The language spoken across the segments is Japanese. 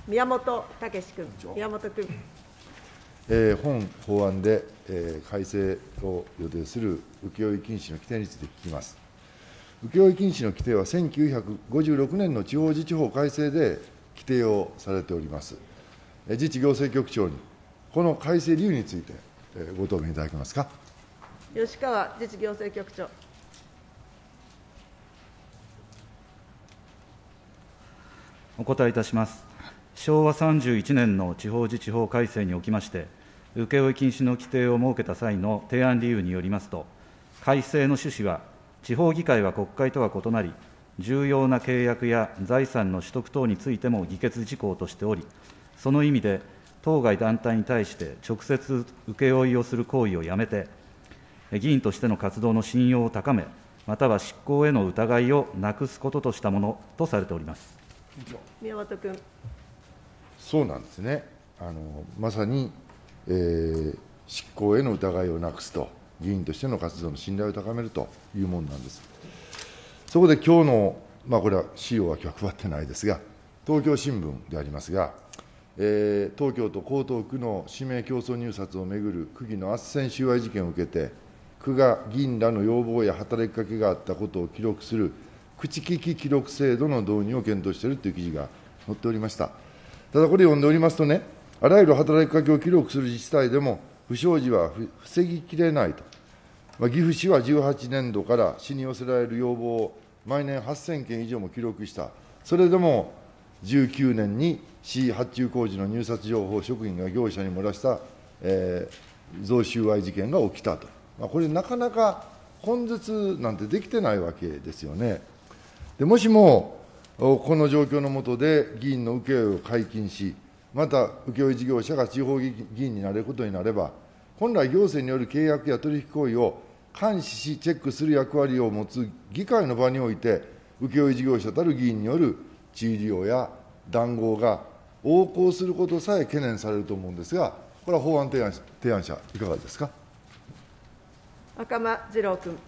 宮本岳志君。宮本君。 本法案で、改正を予定する請負禁止の規定について聞きます。請負禁止の規定は1956年の地方自治法改正で規定をされております。自治行政局長に、この改正理由について、ご答弁いただけますか。 吉川自治行政局長。 お答えいたします。昭和31年の地方自治法改正におきまして、請負禁止の規定を設けた際の提案理由によりますと、改正の趣旨は、地方議会は国会とは異なり、重要な契約や財産の取得等についても議決事項としており、その意味で、当該団体に対して直接請負をする行為をやめて、議員としての活動の信用を高め、または執行への疑いをなくすこととしたものとされております。 宮本君。 そうなんですね。まさに、執行への疑いをなくすと、議員としての活動の信頼を高めるというものなんです。そこで今日の、これは資料は今日配ってないですが、東京新聞でありますが、東京都江東区の指名競争入札をめぐる区議の斡旋収賄事件を受けて、区が議員らの要望や働きかけがあったことを記録する口利き記録制度の導入を検討しているという記事が載っておりました。ただこれ読んでおりますとね、あらゆる働きかけを記録する自治体でも不祥事は防ぎきれないと。岐阜市は18年度から市に寄せられる要望を毎年8000件以上も記録した。それでも19年に市発注工事の入札情報を職員が業者に漏らした、贈収賄事件が起きたと。これなかなか根絶なんてできてないわけですよね。でもしもこの状況の下で議員の請負を解禁し、また請負事業者が地方議員になれることになれば、本来行政による契約や取引行為を監視し、チェックする役割を持つ議会の場において、請負事業者たる議員による地位利用や談合が横行することさえ懸念されると思うんですが、これは法案提案者、いかがですか。 赤間次郎君。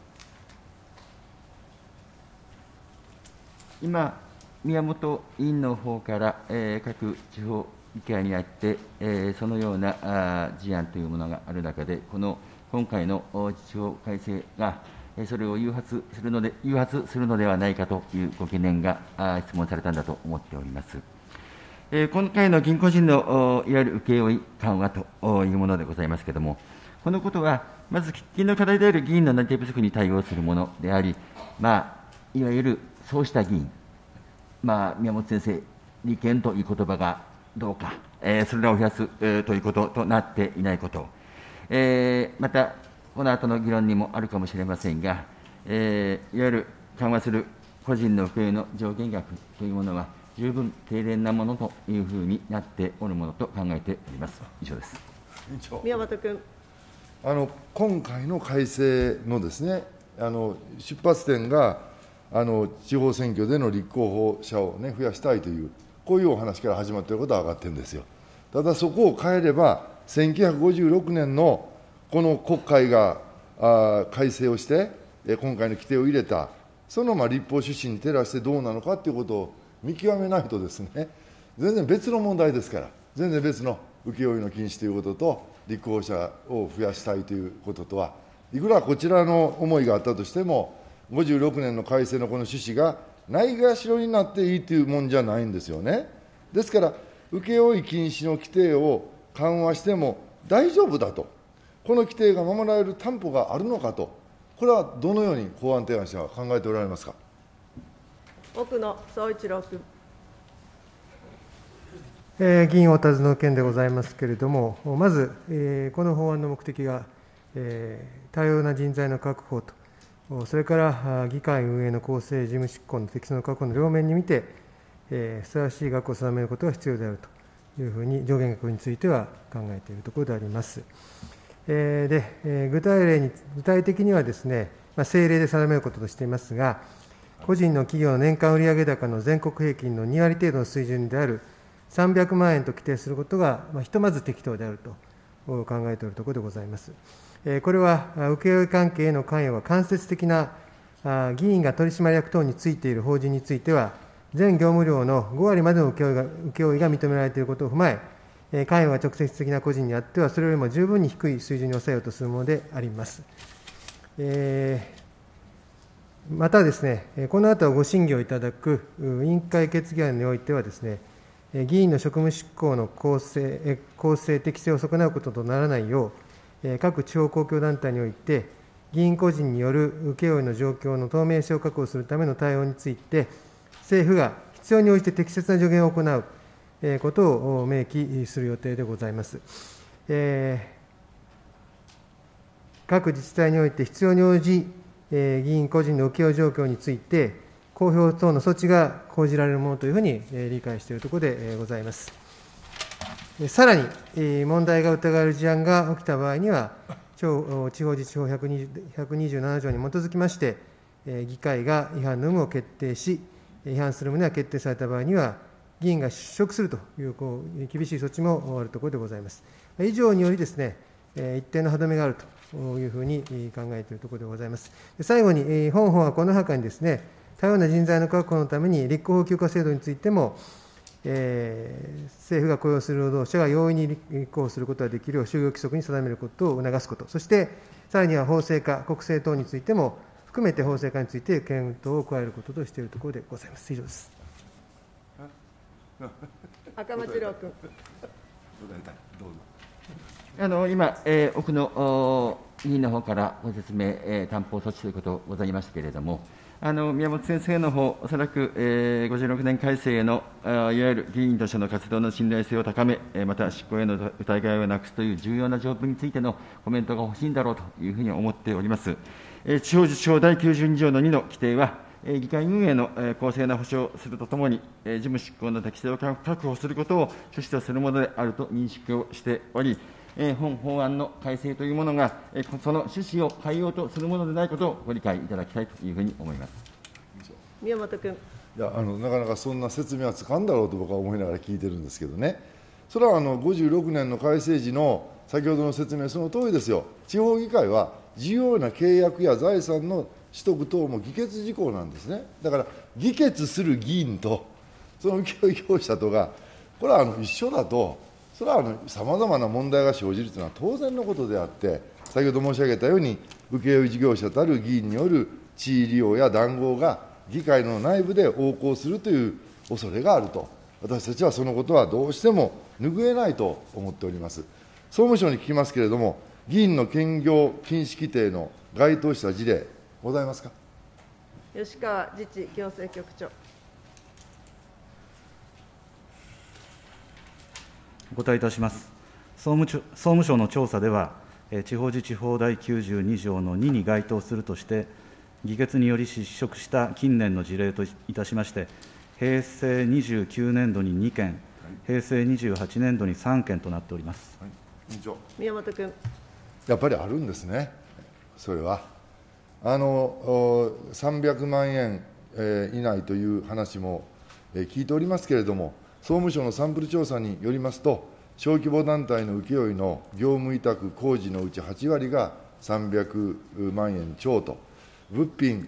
今、宮本委員の方から、各地方議会にあって、そのような事案というものがある中で、今回の地方改正が、それを誘発するのではないかというご懸念が質問されたんだと思っております。今回の銀行人のいわゆる請負緩和というものでございますけれども、このことは、まず喫緊の課題である議員の内定不足に対応するものであり、いわゆるそうした議員、宮本先生、利権という言葉がどうか、それらを増やすということとなっていないこと、また、この後の議論にもあるかもしれませんが、いわゆる緩和する個人の請負の上限額というものは、十分低廉なものというふうになっておるものと考えております。以上です。 宮本君。 今回の改正のですね、出発点が地方選挙での立候補者を、増やしたいという、こういうお話から始まっていることは上がってるんですよ。ただ、そこを変えれば、1956年のこの国会が改正をして、今回の規定を入れた、その立法趣旨に照らしてどうなのかということを見極めないとですね、全然別の問題ですから、全然別の請負の禁止ということと、立候補者を増やしたいということとは、いくらこちらの思いがあったとしても、56年の改正のこの趣旨がないがしろになっていいというもんじゃないんですよね。ですから、請負禁止の規定を緩和しても大丈夫だと、この規定が守られる担保があるのかと、これはどのように法案提案者は考えておられますか。 奥野総一郎君。 議員お尋ねの件でございますけれども、まず、この法案の目的が、多様な人材の確保と、それから議会運営の公正、事務執行の適正の確保の両面に見て、ふさわしい額を定めることが必要であるというふうに、上限額については考えているところであります。具体的にはですね、政令で定めることとしていますが、個人の企業の年間売上高の全国平均の2割程度の水準である300万円と規定することが、ひとまず適当であると考えているところでございます。これは請負関係への関与は間接的な議員が取締役等についている法人については、 全業務量の5割までの請負が認められていることを踏まえ、関与が直接的な個人にあっては、それよりも十分に低い水準に抑えようとするものであります。またですね、この後ご審議をいただく委員会決議案においてはですね、議員の職務執行の公正、適正を損なうこととならないよう、各地方公共団体において、議員個人による請負の状況の透明性を確保するための対応について、政府が必要に応じて適切な助言を行うことを明記する予定でございます。各自治体において必要に応じ、議員個人の請負状況について、公表等の措置が講じられるものというふうに理解しているところでございます。さらに、問題が疑われる事案が起きた場合には、地方自治法127条に基づきまして、議会が違反の有無を決定し、違反する旨が決定された場合には、議員が失職するという厳しい措置もあるところでございます。以上によりですね、一定の歯止めがあるというふうに考えているところでございます。最後に、本法はこの他にですね、多様な人材の確保のために、立候補休暇制度についても、政府が雇用する労働者が容易に立候補することができるよう、就業規則に定めることを促すこと、そしてさらには法制化、国政等についても含めて法制化について検討を加えることとしているところでございます。以上です。 赤間次郎君。 今、奥の委員の方からご説明、担保措置ということございましたけれども、宮本先生の方、おそらく、56年改正のいわゆる議員としての活動の信頼性を高め、また執行への疑いをなくすという重要な条文についてのコメントが欲しいんだろうというふうに思っております。地方自治法第92条の2の規定は、議会運営の公正な保障をするとともに、事務執行の適正を確保することを趣旨とするものであると認識をしており、本法案の改正というものが、その趣旨を変えようとするものでないことをご理解いただきたいというふうに思います。 宮本君。 いやなかなかそんな説明はつかんだろうと僕は思いながら聞いてるんですけどね、それは56年の改正時の先ほどの説明、その通りですよ。地方議会は重要な契約や財産の取得等も議決事項なんですね。だから議決する議員とその請負業者とがこれは一緒だと、それはさまざまな問題が生じるというのは当然のことであって、先ほど申し上げたように請負事業者たる議員による地位利用や談合が議会の内部で横行するという恐れがあると、私たちはそのことはどうしても拭えないと思っております。総務省に聞きますけれども、議員の兼業禁止規定の該当した事例ございますか。 吉川自治行政局長。 お答えいたします。総務省の調査では、地方自治法第92条の2に該当するとして、議決により失職した近年の事例といたしまして、平成29年度に2件、平成28年度に3件となっております。 委員長。 宮本君。 やっぱりあるんですね、それは。300万円以内という話も聞いておりますけれども、総務省のサンプル調査によりますと、小規模団体の請負の業務委託工事のうち8割が300万円超と、物品、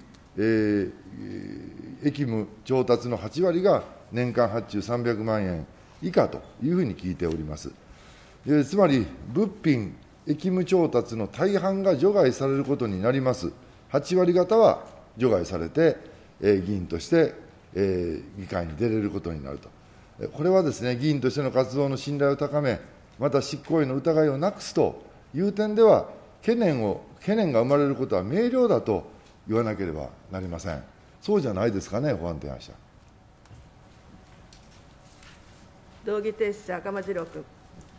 役務調達の8割が年間発注300万円以下というふうに聞いております。つまり、物品、役務調達の大半が除外されることになります。8割方は除外されて、議員として、議会に出れることになると。これはですね、議員としての活動の信頼を高め、また執行への疑いをなくすという点では、懸念が生まれることは明瞭だと言わなければなりません。そうじゃないですかね、法案提案者。 動議提出者、赤間次郎君。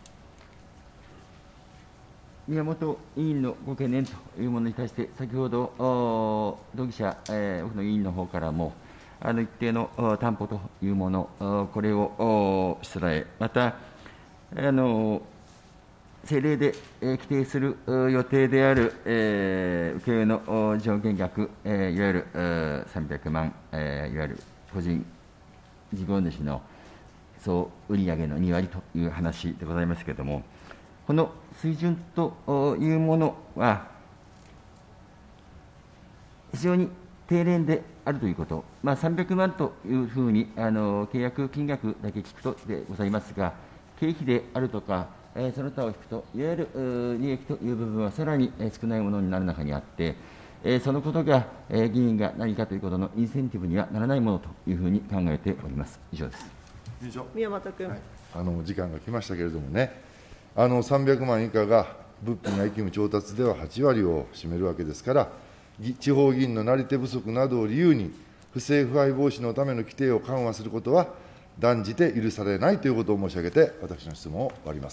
宮本委員のご懸念というものに対して、先ほど、同議者、奥の委員の方からも、一定の担保というもの、これをしつらえ、また、政令で規定する予定である請負の上限額、いわゆる300万、いわゆる個人事業主の総売上の2割という話でございますけれども、この水準というものは、非常に低廉であるということ、300万というふうに契約金額だけ聞くとでございますが、経費であるとか、その他を引くと、いわゆる利益という部分はさらに少ないものになる中にあって、そのことが議員が何かということのインセンティブにはならないものというふうに考えております。以上です。 宮本君、 時間が来ましたけれどもね、300万以下が物品が役務調達では8割を占めるわけですから、地方議員のなり手不足などを理由に、不正腐敗防止のための規定を緩和することは、断じて許されないということを申し上げて、私の質問を終わります。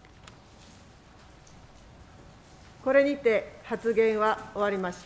これにて発言は終わりました。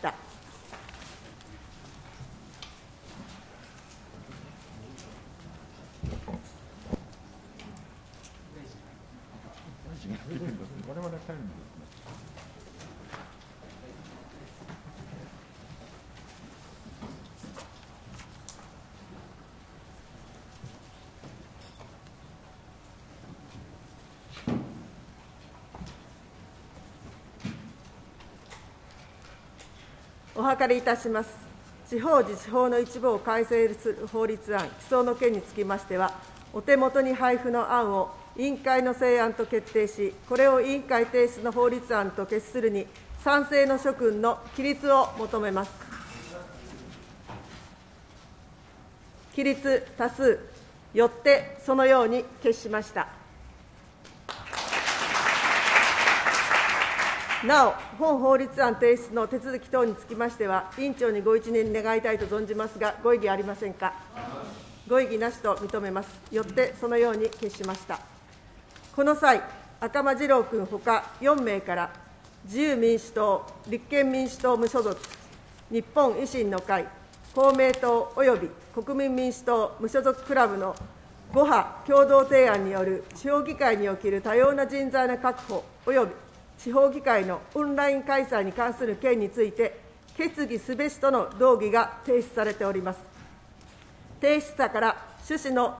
お諮りいたします。地方自治法の一部を改正する法律案、起草の件につきましては、お手元に配布の案を委員会の成案と決定し、これを委員会提出の法律案と決するに、賛成の諸君の起立を求めます。起立多数、よってそのように決しました。なお、本法律案提出の手続き等につきましては、委員長にご一任願いたいと存じますが、ご異議ありませんか。ご異議なしと認めます。よってそのように決しました。この際、赤間次郎君ほか4名から、自由民主党、立憲民主党無所属、日本維新の会、公明党および国民民主党無所属クラブの5派共同提案による地方議会における多様な人材の確保および地方議会のオンライン開催に関する件について、決議すべしとの動議が提出されております。提出者から趣旨の